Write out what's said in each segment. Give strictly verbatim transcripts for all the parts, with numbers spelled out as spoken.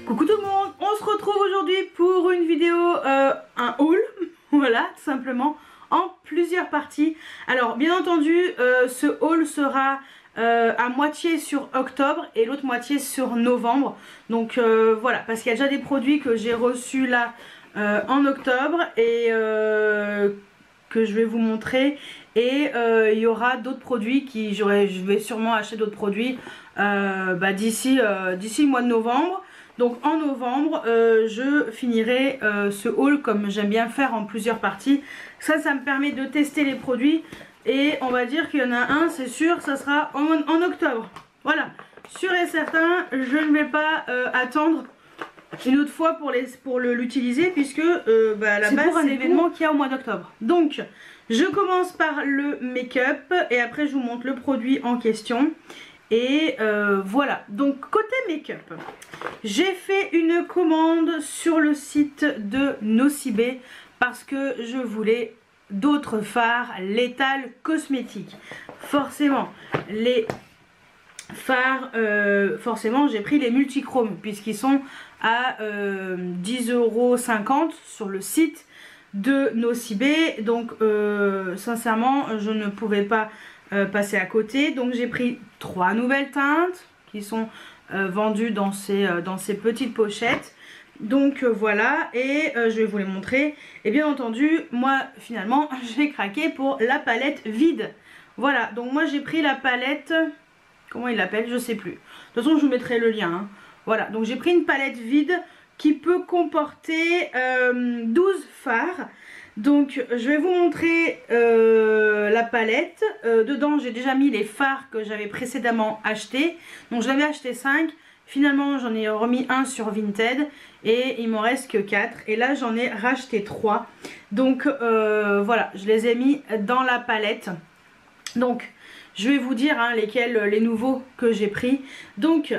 Coucou tout le monde, on se retrouve aujourd'hui pour une vidéo, euh, un haul, voilà, tout simplement, en plusieurs parties. Alors bien entendu, euh, ce haul sera euh, à moitié sur octobre et l'autre moitié sur novembre. Donc euh, voilà, parce qu'il y a déjà des produits que j'ai reçus là euh, en octobre et euh, que je vais vous montrer. Et euh, il y aura d'autres produits qui, je vais sûrement acheter d'autres produits euh, bah, d'ici euh, d'ici le mois de novembre. Donc en novembre, euh, je finirai euh, ce haul comme j'aime bien faire en plusieurs parties. Ça, ça me permet de tester les produits. Et on va dire qu'il y en a un, c'est sûr, ça sera en, en octobre. Voilà, sûr et certain, je ne vais pas euh, attendre une autre fois pour les pour l'utiliser, puisque euh, bah, à la base c'est l'événement qu'il y a au mois d'octobre. Donc je commence par le make-up et après je vous montre le produit en question. Et euh, voilà, donc côté make-up, j'ai fait une commande sur le site de Nocibé parce que je voulais d'autres fards Lethal cosmétiques. Forcément, les fards, euh, forcément j'ai pris les multichromes puisqu'ils sont à euh, dix euros cinquante sur le site de Nocibé. Donc euh, sincèrement je ne pouvais pas euh, passer à côté. Donc j'ai pris trois nouvelles teintes qui sont euh, vendues dans ces, euh, dans ces petites pochettes. Donc euh, voilà, et euh, je vais vous les montrer. Et bien entendu, moi finalement j'ai craqué pour la palette vide. Voilà, donc moi j'ai pris la palette, comment il l'appelle, je sais plus. De toute façon je vous mettrai le lien, hein. Voilà, donc j'ai pris une palette vide qui peut comporter euh, douze fards. Donc je vais vous montrer euh, la palette. Euh, dedans j'ai déjà mis les fards que j'avais précédemment achetés. Donc j'en avais acheté cinq. Finalement j'en ai remis un sur Vinted et il m'en reste que quatre. Et là j'en ai racheté trois. Donc euh, voilà, je les ai mis dans la palette. Donc je vais vous dire hein, lesquels, les nouveaux que j'ai pris. Donc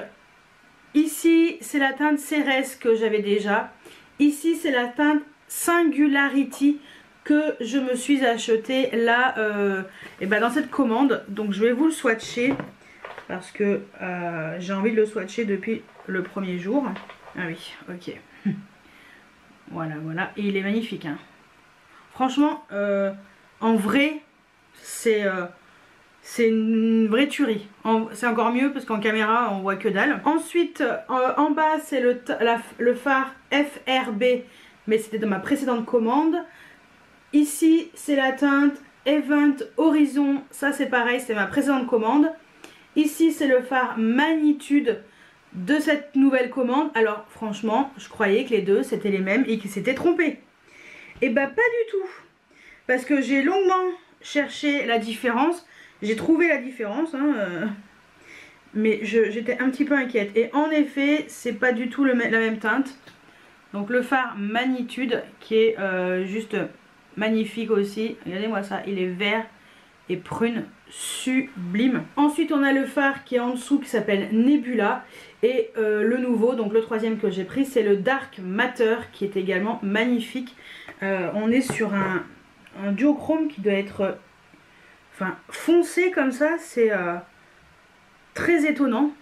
ici c'est la teinte Cérès que j'avais déjà. Ici c'est la teinte Singularity que je me suis acheté là euh, et ben dans cette commande. Donc je vais vous le swatcher parce que euh, j'ai envie de le swatcher depuis le premier jour. Ah oui, ok. Voilà, voilà. Et il est magnifique, hein. Franchement, euh, en vrai, c'est euh, c'est une vraie tuerie. C'est encore mieux parce qu'en caméra, on voit que dalle. Ensuite, euh, en bas, c'est le, le phare F R B, mais c'était dans ma précédente commande. Ici, c'est la teinte Event Horizon. Ça, c'est pareil, c'est ma précédente commande. Ici, c'est le phare Magnitude de cette nouvelle commande. Alors, franchement, je croyais que les deux, c'était les mêmes et qu'ils s'étaient trompés. Et bah, pas du tout. Parce que j'ai longuement cherché la différence. J'ai trouvé la différence, hein, euh, mais j'étais un petit peu inquiète. Et en effet, c'est pas du tout le, la même teinte. Donc le phare Magnitude qui est euh, juste magnifique aussi. Regardez-moi ça, il est vert et prune, sublime. Ensuite on a le phare qui est en dessous qui s'appelle Nebula. Et euh, le nouveau, donc le troisième que j'ai pris, c'est le Dark Matter qui est également magnifique. Euh, on est sur un, un duochrome qui doit être enfin, foncé comme ça, c'est euh, très étonnant.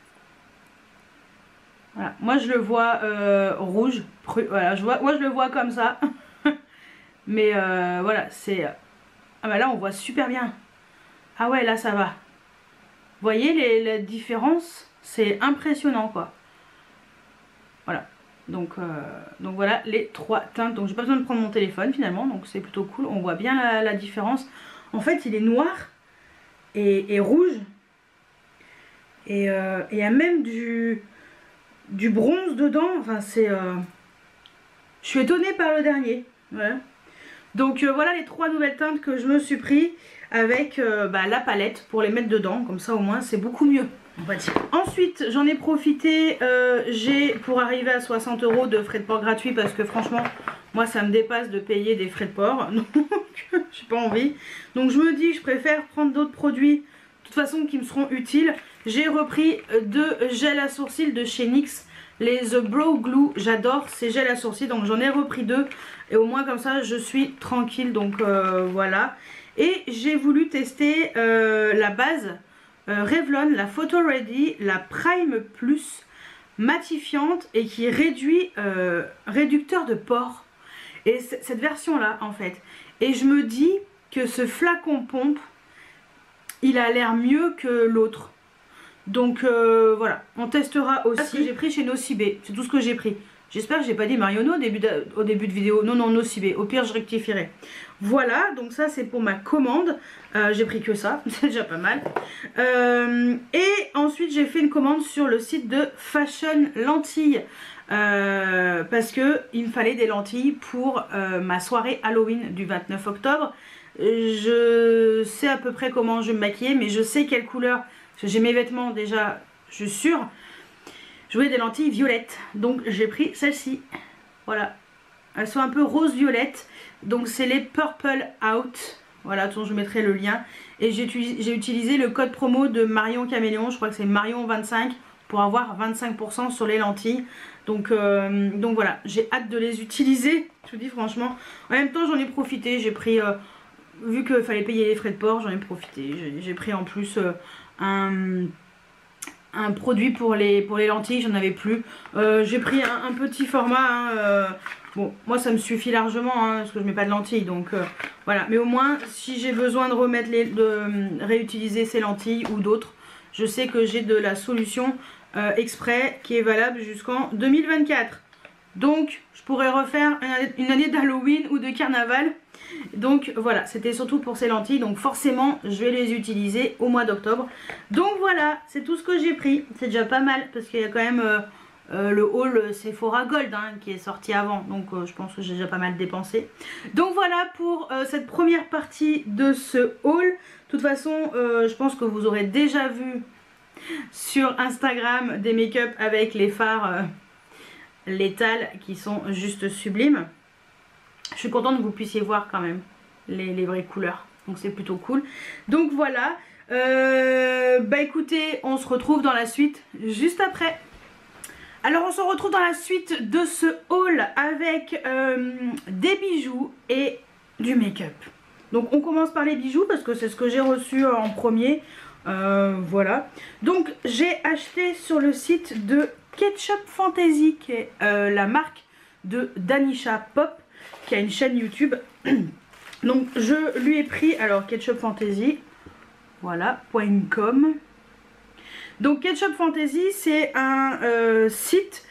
Voilà. Moi je le vois euh, rouge, voilà, je vois, moi je le vois comme ça. Mais euh, voilà, c'est... Ah bah là on voit super bien. Ah ouais, là ça va. Vous voyez les, les différences, c'est impressionnant quoi. Voilà. Donc, euh, donc voilà les trois teintes. Donc j'ai pas besoin de prendre mon téléphone finalement, donc c'est plutôt cool. On voit bien la, la différence. En fait il est noir et, et rouge. Et euh, il y a même du... du bronze dedans, enfin c'est euh... je suis étonnée par le dernier. Voilà. Donc euh, voilà les trois nouvelles teintes que je me suis pris avec euh, bah, la palette pour les mettre dedans, comme ça au moins c'est beaucoup mieux, on va dire. Ensuite j'en ai profité, euh, j'ai pour arriver à soixante euros de frais de port gratuits parce que franchement moi ça me dépasse de payer des frais de port, donc j'ai pas envie. Donc je me dis je préfère prendre d'autres produits de toute façon qui me seront utiles. J'ai repris deux gels à sourcils de chez NYX, les The Brow Glue, j'adore ces gels à sourcils, donc j'en ai repris deux et au moins comme ça je suis tranquille. Donc euh, voilà. Et j'ai voulu tester euh, la base euh, Revlon, la Photo Ready, la Prime Plus matifiante et qui réduit, euh, réducteur de pores. Et cette version là en fait. Et je me dis que ce flacon pompe, il a l'air mieux que l'autre. Donc euh, voilà, on testera aussi. Ce que j'ai pris chez Nocibé, c'est tout ce que j'ai pris. J'espère que j'ai pas dit Marionneau au début de, au début de vidéo. Non, non, Nocibé. Au pire, je rectifierai. Voilà, donc ça c'est pour ma commande. Euh, j'ai pris que ça, c'est déjà pas mal. Euh, et ensuite, j'ai fait une commande sur le site de Fashion Lentilles. Euh, parce que il me fallait des lentilles pour euh, ma soirée Halloween du vingt-neuf octobre. Je sais à peu près comment je vais me maquiller, mais je sais quelle couleur. Parce que j'ai mes vêtements déjà, je suis sûre. Je voulais des lentilles violettes, donc j'ai pris celle-ci. Voilà, elles sont un peu rose-violette, donc c'est les Purple Out. Voilà, dont je mettrai le lien. Et j'ai utilisé le code promo de Marion Caméléon, je crois que c'est Marion vingt-cinq, pour avoir vingt-cinq pour cent sur les lentilles. Donc, euh, donc voilà, j'ai hâte de les utiliser, je vous dis franchement. En même temps, j'en ai profité, j'ai pris, euh, vu qu'il fallait payer les frais de port, j'en ai profité. J'ai pris en plus euh, un... un produit pour les, pour les lentilles, j'en avais plus. Euh, j'ai pris un, un petit format, hein, euh, bon, moi ça me suffit largement, hein, parce que je mets pas de lentilles, donc euh, voilà. Mais au moins, si j'ai besoin de remettre les, de euh, réutiliser ces lentilles ou d'autres, je sais que j'ai de la solution euh, exprès qui est valable jusqu'en deux mille vingt-quatre. Donc, je pourrais refaire une année d'Halloween ou de carnaval. Donc voilà, c'était surtout pour ces lentilles, donc forcément je vais les utiliser au mois d'octobre. Donc voilà, c'est tout ce que j'ai pris, c'est déjà pas mal parce qu'il y a quand même euh, euh, le haul Sephora Gold hein, qui est sorti avant, donc euh, je pense que j'ai déjà pas mal dépensé. Donc voilà pour euh, cette première partie de ce haul. De toute façon, euh, je pense que vous aurez déjà vu sur Instagram des make-up avec les fards euh, létales qui sont juste sublimes. Je suis contente que vous puissiez voir quand même les, les vraies couleurs. Donc c'est plutôt cool. Donc voilà. Euh, bah écoutez, on se retrouve dans la suite juste après. Alors on se retrouve dans la suite de ce haul avec euh, des bijoux et du make-up. Donc on commence par les bijoux parce que c'est ce que j'ai reçu en premier. Euh, voilà. Donc j'ai acheté sur le site de Ketchup Fantasy, qui est euh, la marque de Danisha Pop, qui a une chaîne YouTube. Donc je lui ai pris, alors Ketchup Fantasy, voilà, .com. Donc Ketchup Fantasy, c'est un euh, site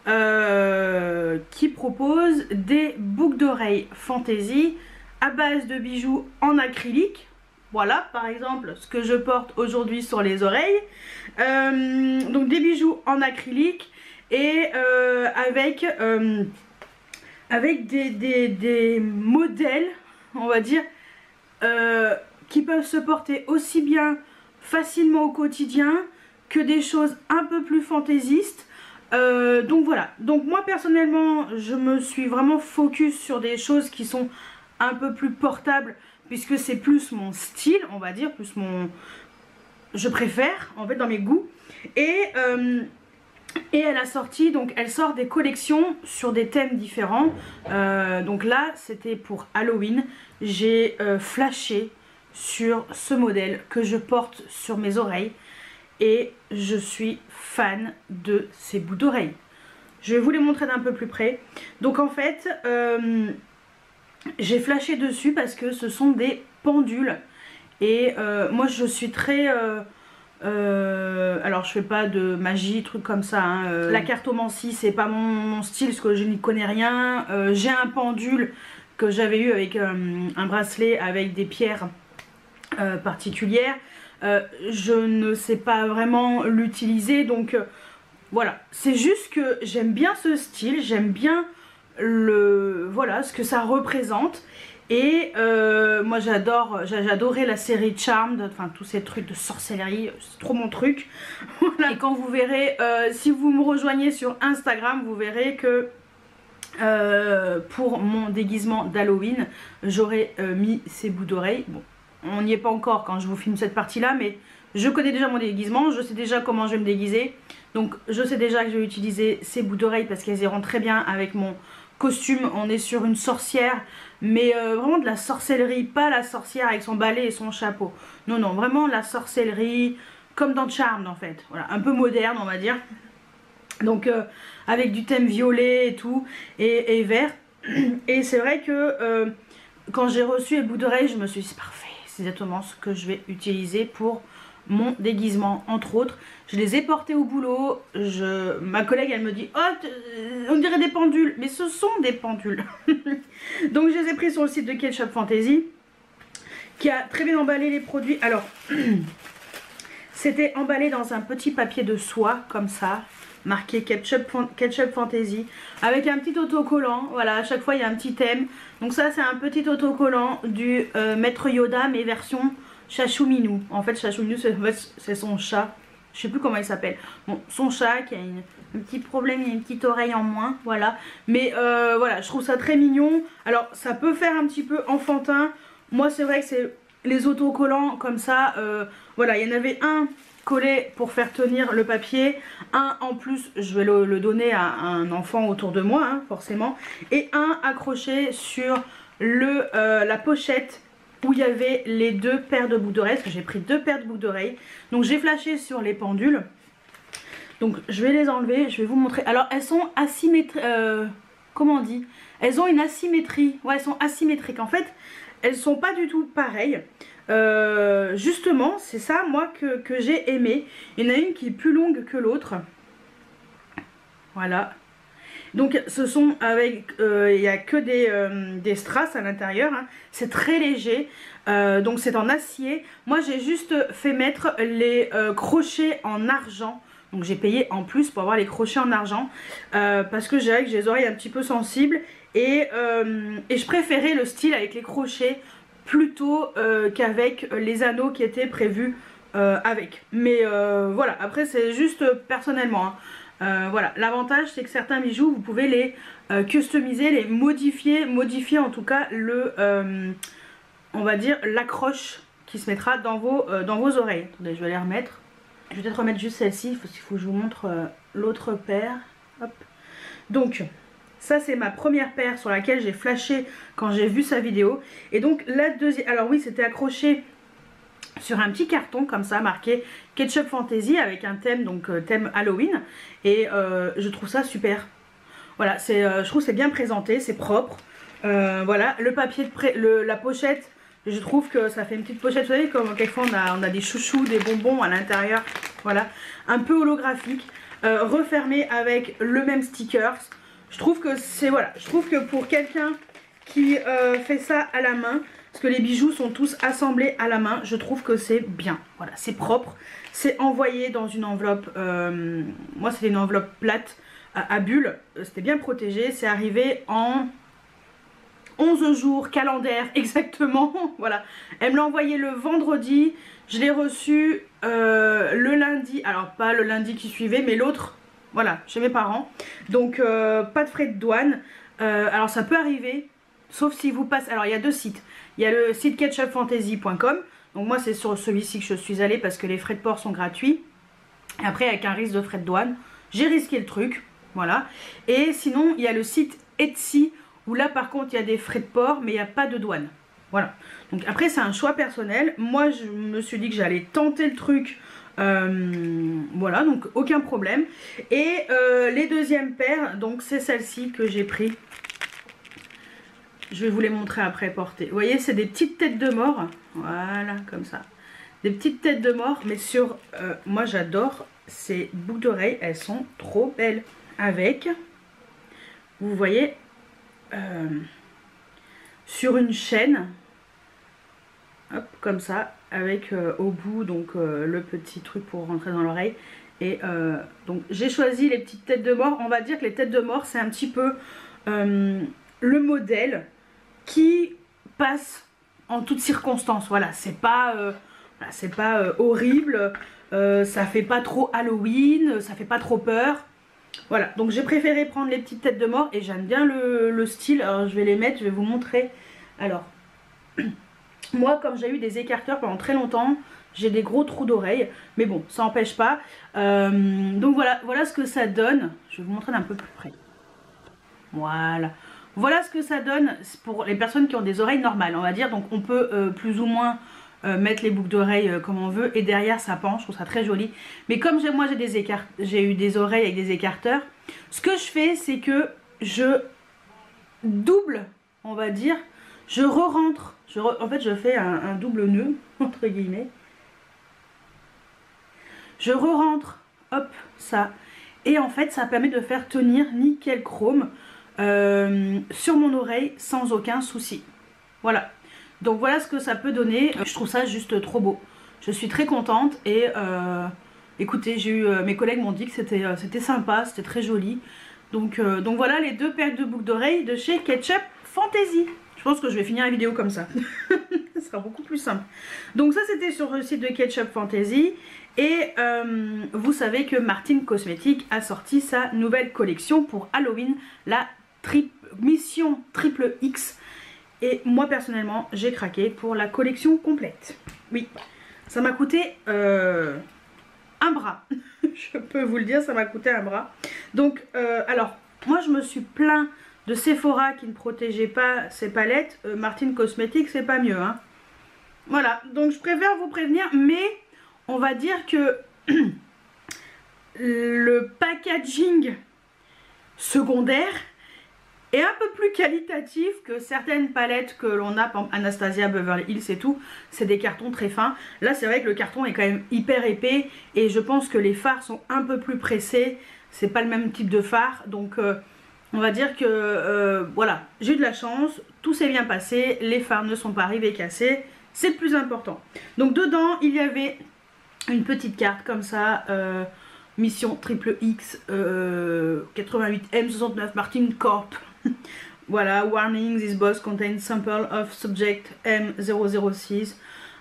euh, qui propose des boucles d'oreilles fantasy à base de bijoux en acrylique. Voilà, par exemple, ce que je porte aujourd'hui sur les oreilles. Euh, donc des bijoux en acrylique et euh, avec... Euh, avec des, des, des modèles, on va dire, euh, qui peuvent se porter aussi bien facilement au quotidien que des choses un peu plus fantaisistes. Euh, donc voilà, donc moi personnellement, je me suis vraiment focus sur des choses qui sont un peu plus portables, puisque c'est plus mon style, on va dire, plus mon... je préfère, en fait, dans mes goûts. Et... Euh, Et elle a sorti, donc elle sort des collections sur des thèmes différents. Euh, donc là, c'était pour Halloween. J'ai euh, flashé sur ce modèle que je porte sur mes oreilles. Et je suis fan de ces bouts d'oreilles. Je vais vous les montrer d'un peu plus près. Donc en fait, euh, j'ai flashé dessus parce que ce sont des pendules. Et euh, moi, je suis très... Euh, Euh, alors je fais pas de magie, trucs comme ça, hein. euh, la cartomancie c'est pas mon, mon style parce que je n'y connais rien. euh, J'ai un pendule que j'avais eu avec euh, un bracelet avec des pierres euh, particulières. euh, Je ne sais pas vraiment l'utiliser, donc euh, voilà. C'est juste que j'aime bien ce style, j'aime bien le, voilà, ce que ça représente. Et euh, moi j'adore, j'adorais la série Charmed, enfin tous ces trucs de sorcellerie, c'est trop mon truc. Voilà. Et quand vous verrez, euh, si vous me rejoignez sur Instagram, vous verrez que euh, pour mon déguisement d'Halloween, j'aurais euh, mis ces bouts d'oreilles. Bon, on n'y est pas encore quand je vous filme cette partie là, mais je connais déjà mon déguisement, je sais déjà comment je vais me déguiser. Donc je sais déjà que je vais utiliser ces bouts d'oreilles parce qu'elles iront très bien avec mon costume. On est sur une sorcière, mais euh, vraiment de la sorcellerie, pas la sorcière avec son balai et son chapeau. Non, non, vraiment la sorcellerie, comme dans Charmed en fait. Voilà, un peu moderne on va dire. Donc euh, avec du thème violet et tout, et, et vert. Et c'est vrai que euh, quand j'ai reçu les boucles d'oreilles, je me suis dit c'est parfait, c'est exactement ce que je vais utiliser pour mon déguisement, entre autres. Je les ai portés au boulot. Je... Ma collègue, elle me dit oh, on dirait des pendules, mais ce sont des pendules. Donc je les ai pris sur le site de Ketchup Fantasy, qui a très bien emballé les produits. Alors c'était emballé dans un petit papier de soie comme ça, marqué Ketchup, Ketchup Fantasy, avec un petit autocollant. Voilà, à chaque fois il y a un petit thème. Donc ça c'est un petit autocollant du euh, Maître Yoda, mais version Chachou Minou. En fait Chachou Minou c'est son chat, je sais plus comment il s'appelle. Bon, son chat qui a une, un petit problème, il a une petite oreille en moins, voilà. Mais euh, voilà, je trouve ça très mignon. Alors ça peut faire un petit peu enfantin. Moi c'est vrai que c'est les autocollants comme ça, euh, voilà, il y en avait un collé pour faire tenir le papier, un en plus je vais le, le donner à, à un enfant autour de moi hein, forcément, et un accroché sur le, euh, la pochette où il y avait les deux paires de boucles d'oreilles, parce que j'ai pris deux paires de boucles d'oreilles. Donc j'ai flashé sur les pendules, donc je vais les enlever, je vais vous montrer. Alors elles sont asymétriques, euh, comment on dit, elles ont une asymétrie, ouais elles sont asymétriques en fait. Elles sont pas du tout pareilles. Euh, justement, c'est ça moi que, que j'ai aimé. Il y en a une qui est plus longue que l'autre. Voilà. Donc ce sont avec, euh, il n'y a que des, euh, des strass à l'intérieur. Hein. C'est très léger. Euh, donc c'est en acier. Moi j'ai juste fait mettre les euh, crochets en argent. Donc j'ai payé en plus pour avoir les crochets en argent. Euh, parce que j'ai les oreilles un petit peu sensibles. Et, euh, et je préférais le style avec les crochets plutôt euh, qu'avec les anneaux qui étaient prévus euh, avec. Mais euh, voilà, après c'est juste personnellement. Hein. Euh, voilà, l'avantage c'est que certains bijoux vous pouvez les euh, customiser, les modifier, modifier en tout cas le, euh, on va dire l'accroche qui se mettra dans vos, euh, dans vos oreilles. Attendez, je vais les remettre. Je vais peut-être remettre juste celle-ci, il faut, faut que je vous montre euh, l'autre paire. Hop. Donc ça c'est ma première paire sur laquelle j'ai flashé quand j'ai vu sa vidéo. Et donc la deuxième, alors oui c'était accroché sur un petit carton comme ça marqué Ketchup Fantasy avec un thème, donc euh, thème Halloween. Et euh, je trouve ça super. Voilà, c'est, euh, je trouve c'est bien présenté, c'est propre. Euh, voilà, le papier de pré le, la pochette, je trouve que ça fait une petite pochette. Vous savez comme quelquefois on a, on a des chouchous, des bonbons à l'intérieur. Voilà, un peu holographique, euh, refermé avec le même stickers. Je trouve que c'est, voilà, je trouve que pour quelqu'un qui euh, fait ça à la main, parce que les bijoux sont tous assemblés à la main, je trouve que c'est bien. Voilà, c'est propre, c'est envoyé dans une enveloppe, euh, moi c'était une enveloppe plate à, à bulles, c'était bien protégé, c'est arrivé en onze jours calendaire exactement, voilà. Elle me l'a envoyé le vendredi, je l'ai reçu euh, le lundi, alors pas le lundi qui suivait, mais l'autre. Voilà, chez mes parents. Donc, euh, pas de frais de douane. Euh, alors, ça peut arriver, sauf si vous passez... Alors, il y a deux sites. Il y a le site ketchup fantasy point com. Donc, moi, c'est sur celui-ci que je suis allée parce que les frais de port sont gratuits. Et après, avec un risque de frais de douane, j'ai risqué le truc. Voilà. Et sinon, il y a le site Etsy, où là, par contre, il y a des frais de port, mais il n'y a pas de douane. Voilà. Donc, après, c'est un choix personnel. Moi, je me suis dit que j'allais tenter le truc... Euh, voilà, donc aucun problème. Et euh, les deuxièmes paires, donc c'est celle-ci que j'ai pris. Je vais vous les montrer après portées. Vous voyez, c'est des petites têtes de mort. Voilà, comme ça. Des petites têtes de mort, mais sur... Euh, moi, j'adore ces boucles d'oreilles. Elles sont trop belles. Avec, vous voyez, euh, sur une chaîne... Hop, comme ça, avec euh, au bout donc euh, le petit truc pour rentrer dans l'oreille. Et euh, donc j'ai choisi les petites têtes de mort. On va dire que les têtes de mort c'est un petit peu euh, le modèle qui passe en toutes circonstances. Voilà, c'est pas, euh, voilà, c'est pas euh, horrible, euh, ça fait pas trop Halloween, ça fait pas trop peur. Voilà, donc j'ai préféré prendre les petites têtes de mort et j'aime bien le, le style. Alors je vais les mettre, je vais vous montrer. Alors... Moi, comme j'ai eu des écarteurs pendant très longtemps, j'ai des gros trous d'oreilles. Mais bon, ça n'empêche pas. Euh, donc voilà, voilà ce que ça donne. Je vais vous montrer d'un peu plus près. Voilà. Voilà ce que ça donne pour les personnes qui ont des oreilles normales, on va dire. Donc on peut euh, plus ou moins euh, mettre les boucles d'oreilles euh, comme on veut. Et derrière ça penche, je trouve ça très joli. Mais comme moi j'ai des écart... j'ai eu des oreilles avec des écarteurs, ce que je fais c'est que je double, on va dire, je re-rentre. Je re... En fait je fais un, un double nœud, entre guillemets. Je re-rentre, hop, ça. Et en fait ça permet de faire tenir nickel chrome euh, sur mon oreille sans aucun souci. Voilà. Donc voilà ce que ça peut donner. Je trouve ça juste trop beau. Je suis très contente et euh, écoutez, j'ai eu euh, mes collègues m'ont dit que c'était euh, c'était sympa, c'était très joli. Donc, euh, donc voilà les deux paires de boucles d'oreilles de chez Ketchup Fantasy. Je pense que je vais finir la vidéo comme ça. Ce sera beaucoup plus simple. Donc ça c'était sur le site de Ketchup Fantasy. Et euh, vous savez que Martine Cosmetics a sorti sa nouvelle collection pour Halloween, la tri Mission Triple X. Et moi personnellement j'ai craqué pour la collection complète. Oui, ça m'a coûté euh, un bras. Je peux vous le dire, ça m'a coûté un bras. Donc euh, alors moi je me suis plaint de Sephora qui ne protégeait pas ses palettes. euh, Martine Cosmetics c'est pas mieux hein. Voilà, donc je préfère vous prévenir, mais on va dire que le packaging secondaire est un peu plus qualitatif que certaines palettes que l'on a, par Anastasia, Beverly Hills et tout. C'est des cartons très fins. Là c'est vrai que le carton est quand même hyper épais et je pense que les fards sont un peu plus pressés. C'est pas le même type de fard, donc euh, on va dire que euh, voilà, j'ai eu de la chance, tout s'est bien passé, les fards ne sont pas arrivés cassés, c'est le plus important. Donc dedans il y avait une petite carte comme ça, euh, Mission Triple X euh, quatre-vingt-huit M soixante-neuf Martine Corp. Voilà, warning, this box contains sample of subject M zéro zéro six.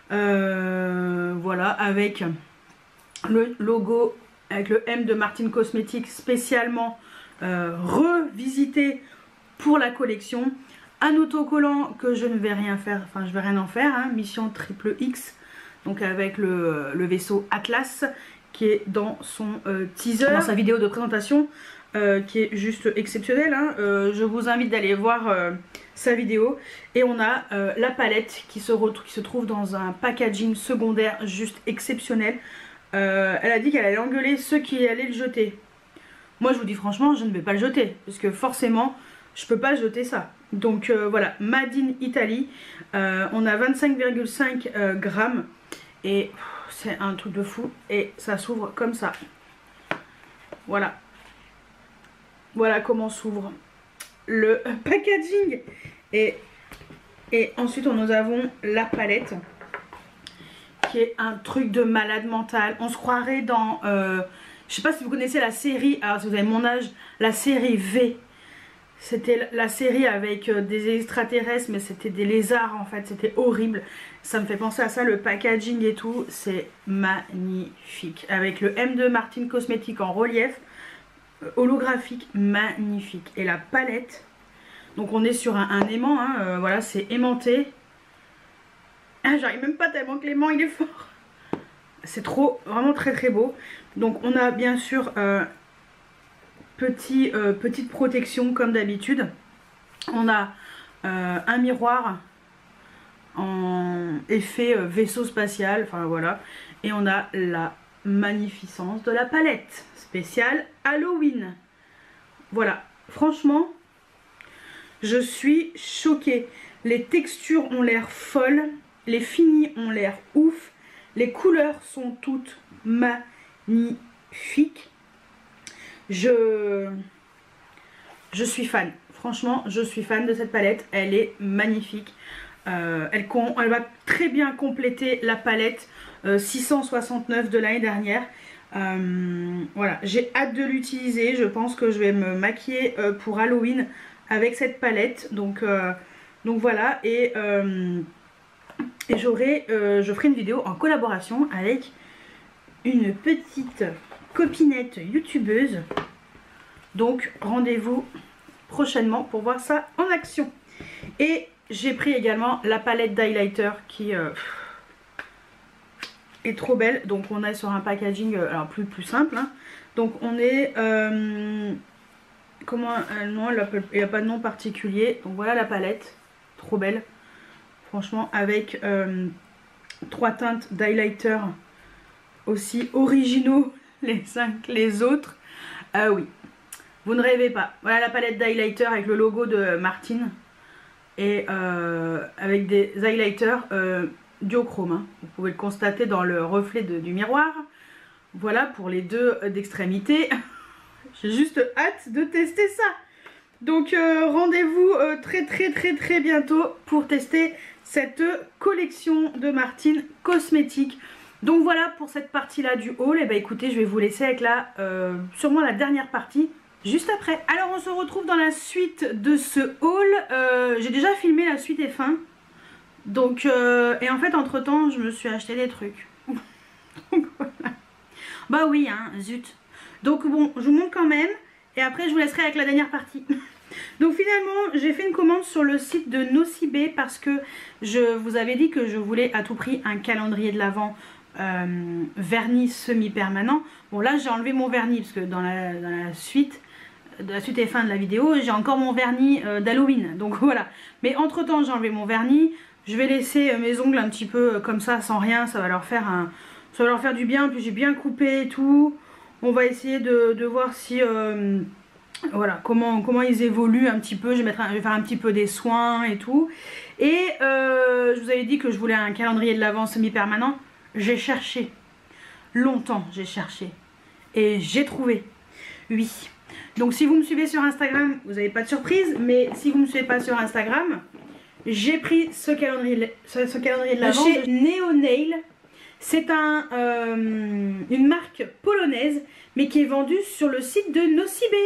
Euh, voilà, avec le logo, avec le M de Martine Cosmetics spécialement euh, revisité pour la collection. Un autocollant que je ne vais rien faire, enfin je vais rien en faire, hein, Mission Triple X. Donc avec le, le vaisseau Atlas qui est dans son euh, teaser, dans sa vidéo de présentation euh, qui est juste exceptionnelle. Hein. Euh, je vous invite d'aller voir euh, sa vidéo. Et on a euh, la palette qui se, qui se trouve dans un packaging secondaire juste exceptionnel. Euh, elle a dit qu'elle allait engueuler ceux qui allaient le jeter. Moi je vous dis franchement, je ne vais pas le jeter parce que forcément je peux pas jeter ça. Donc euh, voilà, Made in Italy. Euh, on a vingt-cinq virgule cinq euh, grammes. Et c'est un truc de fou. Et ça s'ouvre comme ça. Voilà. Voilà comment s'ouvre le packaging. Et, et ensuite nous avons la palette. Qui est un truc de malade mental. On se croirait dans... Euh, je sais pas si vous connaissez la série. Alors si vous avez mon âge. La série V. C'était la série avec des extraterrestres, mais c'était des lézards en fait, c'était horrible. Ça me fait penser à ça, le packaging et tout, c'est magnifique. Avec le M de Martine Cosmetics en relief, holographique, magnifique. Et la palette, donc on est sur un, un aimant, hein, euh, voilà, c'est aimanté. Ah, j'arrive même pas tellement que l'aimant il est fort. C'est trop, vraiment très très beau. Donc on a bien sûr... Euh, Petit, euh, petite protection comme d'habitude. On a euh, un miroir en effet euh, vaisseau spatial, enfin voilà. Et on a la magnificence de la palette spéciale Halloween. Voilà, franchement, je suis choquée. Les textures ont l'air folles, les finis ont l'air ouf, les couleurs sont toutes magnifiques. Je, je suis fan, franchement je suis fan de cette palette, elle est magnifique. Euh, elle, elle va très bien compléter la palette euh, six cent soixante-neuf de l'année dernière. Euh, voilà, j'ai hâte de l'utiliser, je pense que je vais me maquiller euh, pour Halloween avec cette palette. Donc, euh, donc voilà, et, euh, et j'aurai, euh, je ferai une vidéo en collaboration avec une petite... copinette youtubeuse. Donc rendez-vous prochainement pour voir ça en action. Et j'ai pris également la palette d'highlighter qui euh, est trop belle. Donc on est sur un packaging euh, alors plus, plus simple. Hein. Donc on est... Euh, comment euh, non, il n'y a pas de nom particulier. Donc voilà la palette. Trop belle. Franchement avec... Euh, trois teintes d'highlighter aussi originaux les uns que les autres. Ah oui, vous ne rêvez pas. Voilà la palette d'highlighter avec le logo de Martine. Et euh, avec des highlighters euh, duochrome. Hein. Vous pouvez le constater dans le reflet de, du miroir. Voilà pour les deux d'extrémité. J'ai juste hâte de tester ça. Donc euh, rendez-vous euh, très très très très bientôt pour tester cette collection de Martine cosmétique. Donc voilà pour cette partie là du haul. Et bah écoutez, je vais vous laisser avec la euh, sûrement la dernière partie juste après. Alors on se retrouve dans la suite de ce haul. Euh, j'ai déjà filmé la suite et fin. Donc euh, et en fait entre temps je me suis acheté des trucs. Donc voilà. Bah oui hein, zut. Donc bon, je vous montre quand même. Et après je vous laisserai avec la dernière partie. Donc finalement j'ai fait une commande sur le site de Nocibé parce que je vous avais dit que je voulais à tout prix un calendrier de l'Avent euh, vernis semi-permanent. Bon là j'ai enlevé mon vernis parce que dans la, dans la suite de la suite et fin de la vidéo j'ai encore mon vernis euh, d'Halloween. Donc voilà. Mais entre temps j'ai enlevé mon vernis. Je vais laisser euh, mes ongles un petit peu euh, comme ça sans rien. Ça va leur faire un, ça va leur faire du bien. Puis j'ai bien coupé et tout. On va essayer de, de voir si euh, voilà comment, comment ils évoluent un petit peu. Je vais, mettre un, je vais faire un petit peu des soins et tout. Et euh, je vous avais dit que je voulais un calendrier de l'Avent semi-permanent. J'ai cherché. Longtemps j'ai cherché. Et j'ai trouvé. Oui. Donc si vous me suivez sur Instagram, vous n'avez pas de surprise. Mais si vous ne me suivez pas sur Instagram, j'ai pris ce calendrier, ce, ce calendrier de l'Avent chez Neonail. C'est un, euh, une marque polonaise, mais qui est vendue sur le site de Nocibé.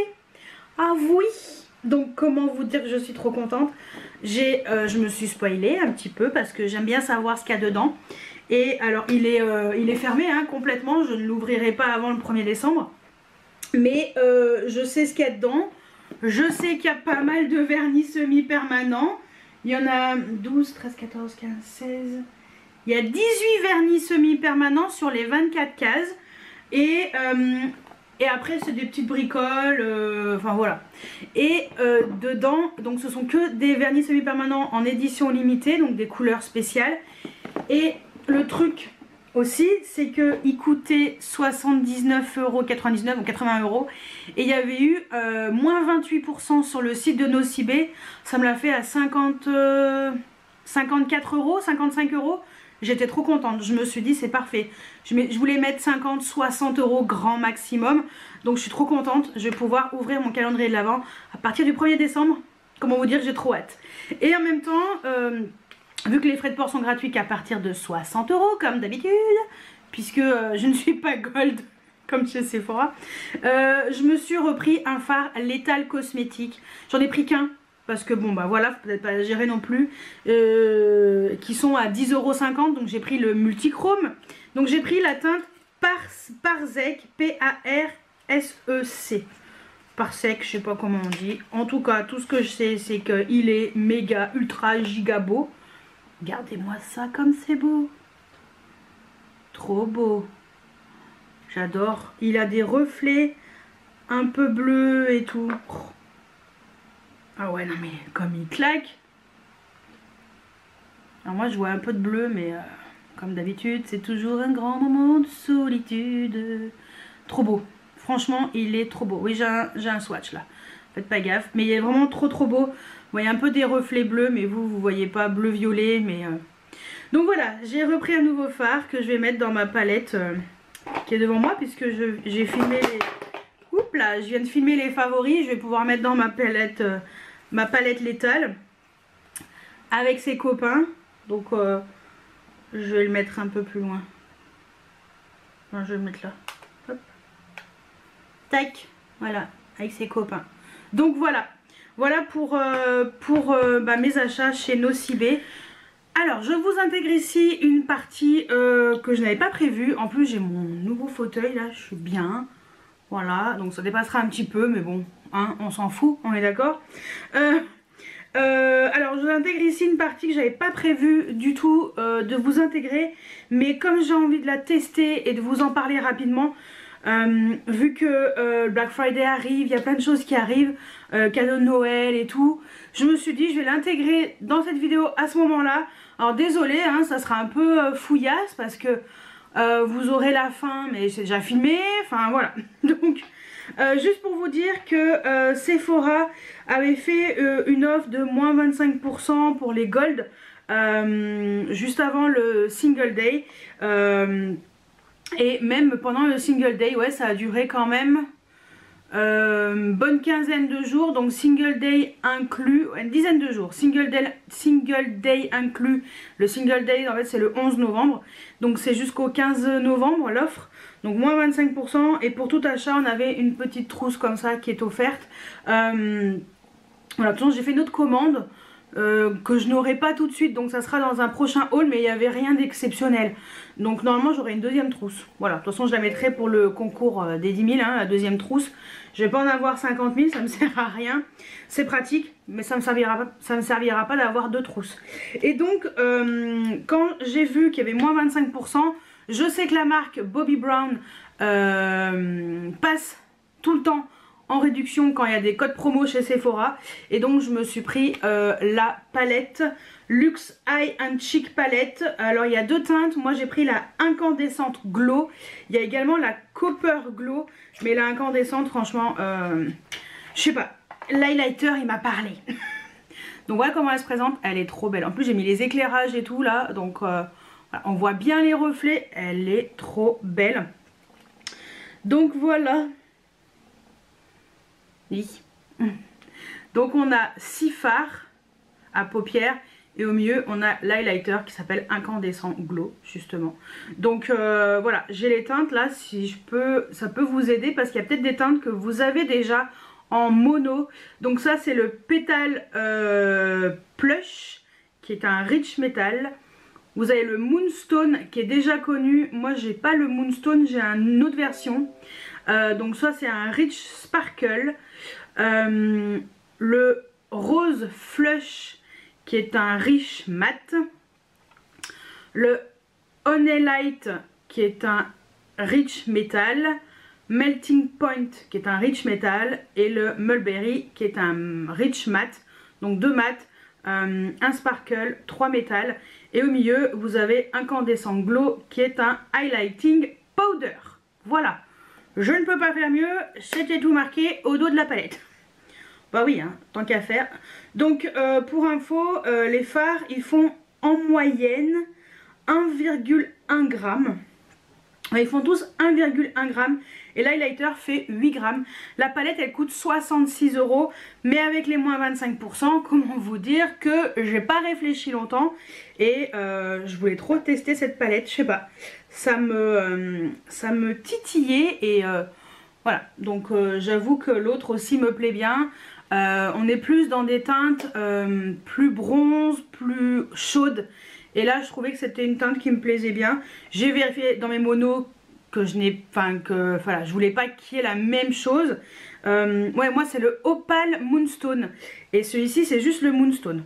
Ah oui. Donc comment vous dire que je suis trop contente. J'ai, euh, je me suis spoilée un petit peu parce que j'aime bien savoir ce qu'il y a dedans. Et alors il est, euh, il est fermé hein, complètement. Je ne l'ouvrirai pas avant le premier décembre. Mais euh, je sais ce qu'il y a dedans. Je sais qu'il y a pas mal de vernis semi-permanents. Il y en a douze, treize, quatorze, quinze, seize... Il y a dix-huit vernis semi-permanents sur les vingt-quatre cases. Et, euh, et après, c'est des petites bricoles. Euh, enfin, voilà. Et euh, dedans, donc ce sont que des vernis semi-permanents en édition limitée. Donc des couleurs spéciales. Et le truc aussi, c'est qu'il coûtait soixante-dix-neuf euros quatre-vingt-dix-neuf ou quatre-vingts euros. Et il y avait eu euh, moins vingt-huit pour cent sur le site de Nocibé. Ça me l'a fait à cinquante, euh, cinquante-quatre euros, cinquante-cinq euros. J'étais trop contente, je me suis dit c'est parfait. Je, mets, je voulais mettre cinquante, soixante euros grand maximum. Donc je suis trop contente, je vais pouvoir ouvrir mon calendrier de l'Avent à partir du premier décembre. Comment vous dire, j'ai trop hâte. Et en même temps, euh, vu que les frais de port sont gratuits qu'à partir de soixante euros comme d'habitude, puisque euh, je ne suis pas gold comme chez Sephora, euh, je me suis repris un fard Lethal cosmétique. J'en ai pris qu'un. Parce que bon bah voilà, faut peut-être pas la gérer non plus. Euh, qui sont à dix euros cinquante. Donc j'ai pris le multichrome. Donc j'ai pris la teinte Pars, Parsec. P A R S E C. Parsec, je sais pas comment on dit. En tout cas, tout ce que je sais, c'est qu'il est méga, ultra, giga beau. Regardez-moi ça comme c'est beau. Trop beau. J'adore. Il a des reflets un peu bleus et tout. Ah ouais, non mais comme il claque. Alors moi je vois un peu de bleu, mais euh, comme d'habitude, c'est toujours un grand moment de solitude. Trop beau. Franchement, il est trop beau. Oui, j'ai un, j'ai un swatch là. Faites pas gaffe. Mais il est vraiment trop trop beau. Vous voyez un peu des reflets bleus, mais vous, vous voyez pas bleu-violet. Mais euh... Donc voilà, j'ai repris un nouveau fard que je vais mettre dans ma palette euh, qui est devant moi, puisque j'ai filmé les... Oups là, je viens de filmer les favoris. Je vais pouvoir mettre dans ma palette... Euh, ma palette Lethal avec ses copains. Donc euh, je vais le mettre un peu plus loin. Non, je vais le mettre là. Hop. Tac. Voilà, avec ses copains. Donc voilà. Voilà pour, euh, pour euh, bah, mes achats chez Nocibé. Alors je vous intègre ici une partie euh, que je n'avais pas prévue. En plus j'ai mon nouveau fauteuil là, je suis bien. Voilà, donc ça dépassera un petit peu, mais bon, hein, on s'en fout, on est d'accord. euh, euh, Alors je vous intègre ici une partie que j'avais pas prévu du tout euh, de vous intégrer. Mais comme j'ai envie de la tester et de vous en parler rapidement, euh, vu que euh, Black Friday arrive, il y a plein de choses qui arrivent, euh, cadeaux de Noël et tout, je me suis dit je vais l'intégrer dans cette vidéo à ce moment là. Alors désolé, hein, ça sera un peu euh, fouillasse parce que euh, vous aurez la fin, mais c'est déjà filmé, enfin voilà. Donc euh, juste pour vous dire que euh, Sephora avait fait euh, une offre de moins vingt-cinq pour cent pour les gold euh, juste avant le single day. Euh, et même pendant le single day, ouais, ça a duré quand même Euh, bonne quinzaine de jours, donc single day inclus, une dizaine de jours, single day, single day inclus. Le single day en fait c'est le onze novembre, donc c'est jusqu'au quinze novembre l'offre, donc moins vingt-cinq pour cent. Et pour tout achat on avait une petite trousse comme ça qui est offerte. euh, voilà, de toute façon j'ai fait une autre commande Euh, que je n'aurai pas tout de suite, donc ça sera dans un prochain haul, mais il n'y avait rien d'exceptionnel, donc normalement j'aurai une deuxième trousse. Voilà, de toute façon je la mettrai pour le concours euh, des dix mille, hein, la deuxième trousse. Je vais pas en avoir cinquante mille, ça me sert à rien, c'est pratique, mais ça me servira pas, ça me servira pas d'avoir deux trousses. Et donc euh, quand j'ai vu qu'il y avait moins vingt-cinq pour cent, je sais que la marque Bobbi Brown euh, passe tout le temps en réduction quand il y a des codes promo chez Sephora, et donc je me suis pris euh, la palette Luxe Eye and Cheek palette. Alors il y a deux teintes, moi j'ai pris la incandescente glow, il y a également la copper glow, mais la incandescente franchement euh, je sais pas, l'highlighter il m'a parlé. Donc voilà comment elle se présente, elle est trop belle. En plus j'ai mis les éclairages et tout là, donc euh, voilà, on voit bien les reflets, elle est trop belle. Donc voilà. Oui. Donc on a six fards à paupières et au milieu on a l'highlighter qui s'appelle Incandescent Glow justement. Donc euh, voilà, j'ai les teintes là, si je peux, ça peut vous aider parce qu'il y a peut-être des teintes que vous avez déjà en mono. Donc ça c'est le Pétale euh, Plush qui est un rich metal. Vous avez le Moonstone qui est déjà connu, moi j'ai pas le Moonstone, j'ai une autre version. Euh, donc ça c'est un Rich Sparkle, euh, le Rose Flush qui est un Rich Matte, le Honey Light qui est un Rich Metal, Melting Point qui est un Rich Metal et le Mulberry qui est un Rich Matte. Donc deux mattes, euh, un Sparkle, trois métal, et au milieu vous avez Incandescent Glow qui est un Highlighting Powder. Voilà. Je ne peux pas faire mieux, c'était tout marqué au dos de la palette. Bah oui, hein, tant qu'à faire. Donc euh, pour info, euh, les fards ils font en moyenne un virgule un gramme. Ils font tous un virgule un gramme et l'highlighter fait huit grammes. La palette elle coûte soixante-six euros, mais avec les moins vingt-cinq pour cent, comment vous dire que j'ai pas réfléchi longtemps et euh, je voulais trop tester cette palette, je sais pas. Ça me, euh, ça me titillait et euh, voilà. Donc euh, j'avoue que l'autre aussi me plaît bien. Euh, on est plus dans des teintes euh, plus bronze, plus chaudes. Et là je trouvais que c'était une teinte qui me plaisait bien. J'ai vérifié dans mes monos que je n'ai, enfin que voilà, je voulais pas qu'il y ait la même chose. Euh, ouais, moi c'est le Opal Moonstone et celui-ci c'est juste le Moonstone.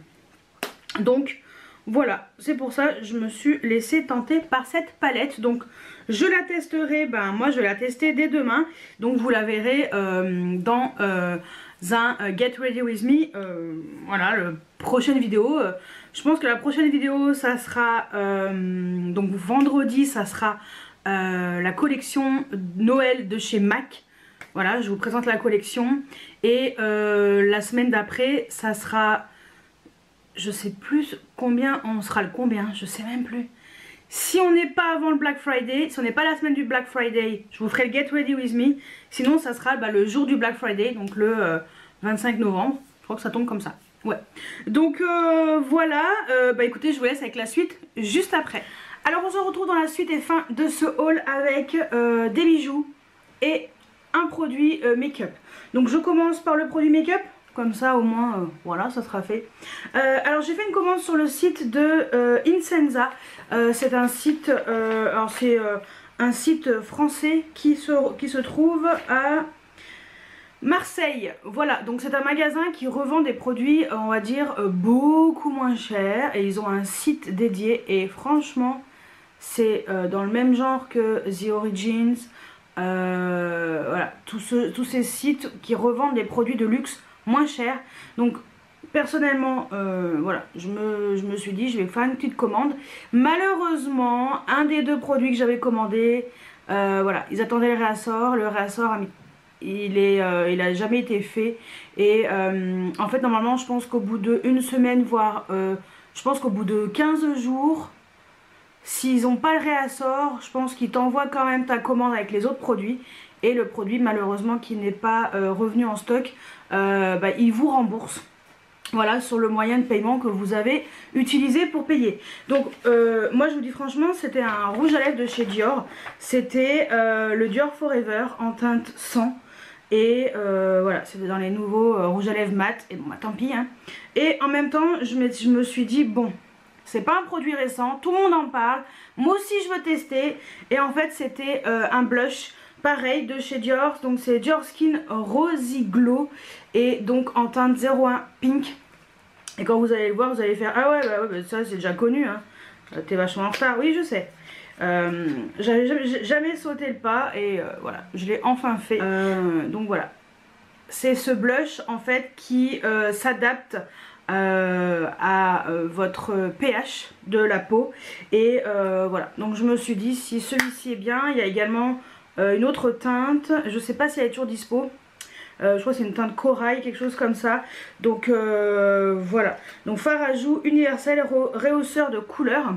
Donc voilà, c'est pour ça que je me suis laissée tenter par cette palette. Donc je la testerai, ben moi je vais la tester dès demain. Donc vous la verrez euh, dans euh, un euh, Get Ready With Me. Euh, voilà, la prochaine vidéo. Euh, je pense que la prochaine vidéo ça sera, euh, donc vendredi ça sera euh, la collection Noël de chez MAC. Voilà, je vous présente la collection. Et euh, la semaine d'après ça sera... Je sais plus combien, on sera le combien, je sais même plus. Si on n'est pas avant le Black Friday, si on n'est pas la semaine du Black Friday, je vous ferai le Get Ready With Me. Sinon ça sera bah, le jour du Black Friday, donc le euh, vingt-cinq novembre. Je crois que ça tombe comme ça. Ouais. Donc euh, voilà, euh, bah écoutez, je vous laisse avec la suite juste après. Alors on se retrouve dans la suite et fin de ce haul avec euh, des bijoux et un produit euh, make-up. Donc je commence par le produit make-up. Comme ça au moins, euh, voilà, ça sera fait. Euh, alors j'ai fait une commande sur le site de euh, Insenza. Euh, c'est un site, euh, alors c'est euh, un site français qui se, qui se trouve à Marseille. Voilà, donc c'est un magasin qui revend des produits, on va dire, euh, beaucoup moins chers. Et ils ont un site dédié et franchement, c'est euh, dans le même genre que The Origins. Euh, voilà, tous, ce, tous ces sites qui revendent des produits de luxe moins cher. Donc personnellement, euh, voilà, je me, je me suis dit je vais faire une petite commande. Malheureusement, un des deux produits que j'avais commandé, euh, voilà, ils attendaient le réassort, le réassort a mis, il est, euh, il a jamais été fait. Et euh, en fait normalement je pense qu'au bout d'une semaine, voire euh, je pense qu'au bout de quinze jours, s'ils n'ont pas le réassort, je pense qu'ils t'envoient quand même ta commande avec les autres produits. Et le produit malheureusement qui n'est pas euh, revenu en stock, euh, bah, ils vous remboursent. Voilà, sur le moyen de paiement que vous avez utilisé pour payer. Donc euh, moi je vous dis franchement, c'était un rouge à lèvres de chez Dior. C'était euh, le Dior Forever en teinte cent. Et euh, voilà, c'était dans les nouveaux euh, rouges à lèvres mat. Et bon bah tant pis hein. Et en même temps je me, je me suis dit bon, c'est pas un produit récent, tout le monde en parle, moi aussi je veux tester. Et en fait c'était euh, un blush pareil de chez Dior, donc c'est Dior Skin Rosy Glow et donc en teinte zéro un Pink. Et quand vous allez le voir, vous allez faire ah ouais, bah, ouais bah, ça c'est déjà connu hein. T'es vachement en retard, oui je sais. Euh, J'avais jamais, jamais sauté le pas et euh, voilà, je l'ai enfin fait. Euh, donc voilà, c'est ce blush en fait qui euh, s'adapte Euh, à euh, votre pH de la peau. Et euh, voilà, donc je me suis dit si celui-ci est bien. Il y a également euh, une autre teinte, je sais pas si elle est toujours dispo. Euh, je crois que c'est une teinte corail, quelque chose comme ça. Donc euh, voilà, donc fard à joues universel rehausseur de couleur.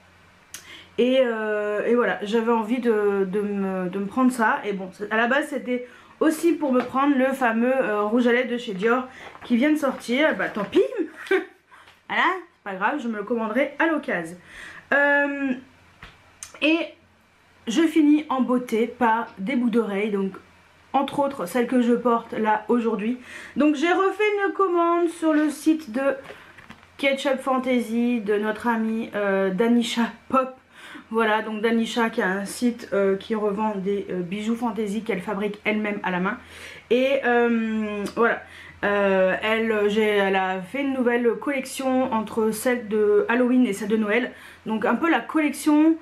Et, euh, et voilà, j'avais envie de, de, me, de me prendre ça. Et bon, à la base c'était aussi pour me prendre le fameux euh, rouge à lèvres de chez Dior qui vient de sortir. Bah tant pis. Voilà, c'est pas grave, je me le commanderai à l'occasion. Euh, et je finis en beauté par des boucles d'oreilles, donc entre autres celles que je porte là aujourd'hui. Donc j'ai refait une commande sur le site de Ketchup Fantasy de notre amie euh, Danisha Pop. Voilà, donc Danisha qui a un site euh, qui revend des euh, bijoux fantasy qu'elle fabrique elle-même à la main. Et euh, voilà, euh, elle, elle a fait une nouvelle collection entre celle de Halloween et celle de Noël. Donc un peu la collection,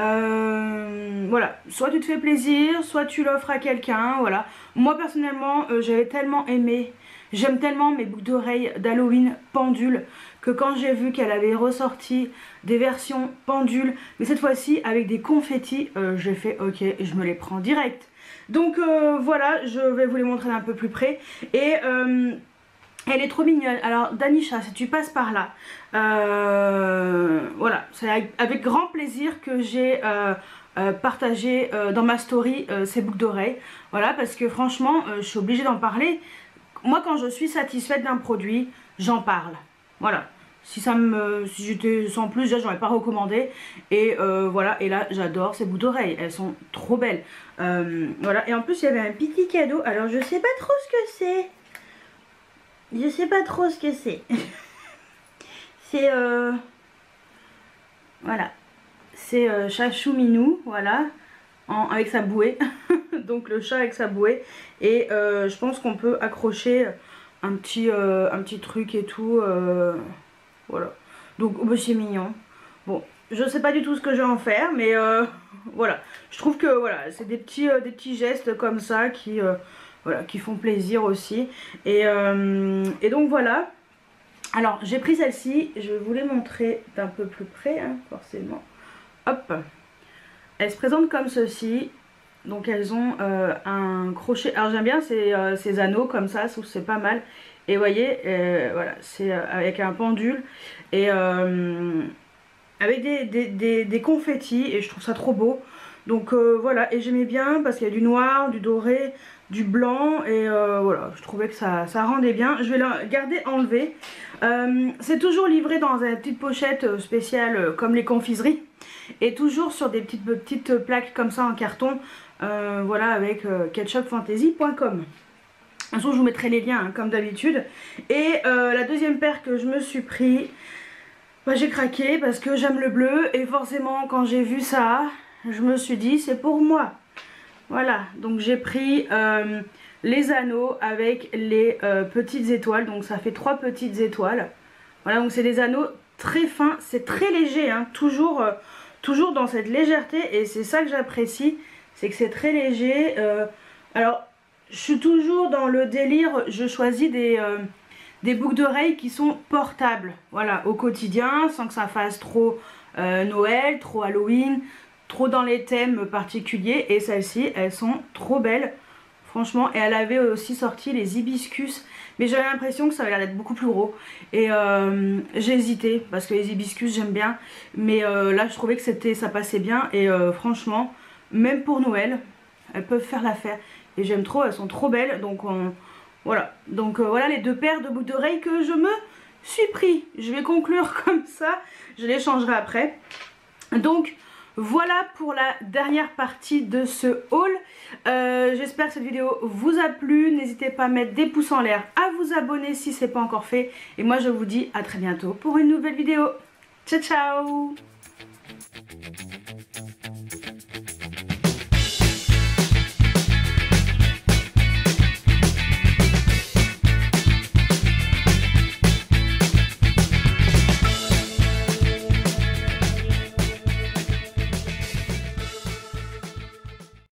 euh, voilà, soit tu te fais plaisir, soit tu l'offres à quelqu'un, voilà. Moi personnellement, euh, j'avais tellement aimé, j'aime tellement mes boucles d'oreilles d'Halloween pendules, que quand j'ai vu qu'elle avait ressorti des versions pendules, mais cette fois-ci avec des confettis, euh, j'ai fait ok, je me les prends direct. Donc euh, voilà, je vais vous les montrer d'un peu plus près. Et euh, elle est trop mignonne. Alors Danisha, si tu passes par là, euh, voilà, c'est avec, avec grand plaisir que j'ai euh, euh, partagé euh, dans ma story euh, ces boucles d'oreilles. Voilà, parce que franchement, euh, je suis obligée d'en parler. Moi quand je suis satisfaite d'un produit, j'en parle. Voilà. Si ça me, si j'étais sans plus, déjà j'aurais pas recommandé. Et euh, voilà, et là j'adore ces boucles d'oreilles, elles sont trop belles. Euh, voilà, et en plus il y avait un petit cadeau. Alors je sais pas trop ce que c'est. Je sais pas trop ce que c'est. C'est euh, voilà, c'est euh, Chachou Minou, voilà, en, avec sa bouée. Donc le chat avec sa bouée. Et euh, je pense qu'on peut accrocher un petit, euh, un petit truc et tout. Euh, Voilà, donc oh bah, c'est mignon. Bon, je sais pas du tout ce que je vais en faire, mais euh, voilà. Je trouve que voilà, c'est des petits, euh, des petits gestes comme ça qui, euh, voilà, qui font plaisir aussi. Et, euh, et donc voilà. Alors j'ai pris celle-ci, je vais vous les montrer d'un peu plus près, hein, forcément. Hop, elles se présentent comme ceci. Donc elles ont euh, un crochet. Alors j'aime bien ces, euh, ces anneaux comme ça, c'est pas mal. Et vous voyez, euh, voilà, c'est euh, avec un pendule et euh, avec des, des, des, des confettis et je trouve ça trop beau. Donc euh, voilà, et j'aimais bien parce qu'il y a du noir, du doré, du blanc et euh, voilà, je trouvais que ça, ça rendait bien. Je vais le garder enlevé. Euh, c'est toujours livré dans une petite pochette spéciale euh, comme les confiseries et toujours sur des petites, petites plaques comme ça en carton. Euh, voilà, avec euh, ketchup fantasy point com. De toute façon je vous mettrai les liens hein, comme d'habitude. Et euh, la deuxième paire que je me suis pris, bah, j'ai craqué parce que j'aime le bleu. Et forcément quand j'ai vu ça, je me suis dit c'est pour moi. Voilà, donc j'ai pris euh, les anneaux avec les euh, petites étoiles. Donc ça fait trois petites étoiles. Voilà, donc c'est des anneaux très fins. C'est très léger, hein, toujours, euh, toujours dans cette légèreté. Et c'est ça que j'apprécie, c'est que c'est très léger. euh, Alors je suis toujours dans le délire, je choisis des, euh, des boucles d'oreilles qui sont portables, voilà, au quotidien, sans que ça fasse trop euh, Noël, trop Halloween, trop dans les thèmes particuliers. Et celles-ci, elles sont trop belles, franchement. Et elle avait aussi sorti les hibiscus, mais j'avais l'impression que ça avait l'air d'être beaucoup plus gros. Et euh, j'ai hésité, parce que les hibiscus, j'aime bien. Mais euh, là, je trouvais que c'était, ça passait bien. Et euh, franchement, même pour Noël, elles peuvent faire l'affaire. Et j'aime trop, elles sont trop belles. Donc on, voilà, donc euh, voilà les deux paires de boucles d'oreilles que je me suis pris. Je vais conclure comme ça, je les changerai après. Donc voilà pour la dernière partie de ce haul. Euh, J'espère que cette vidéo vous a plu. N'hésitez pas à mettre des pouces en l'air, à vous abonner si ce n'est pas encore fait. Et moi je vous dis à très bientôt pour une nouvelle vidéo. Ciao ciao.